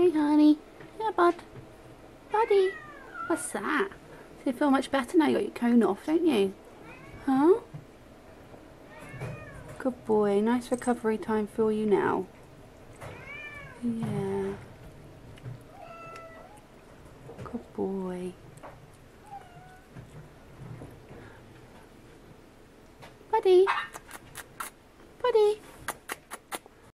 Hey, honey. Yeah, bud. Buddy. What's that? So you feel much better now you got your cone off, don't you? Huh? Good boy. Nice recovery time for you now. Yeah. Good boy. Buddy. Buddy.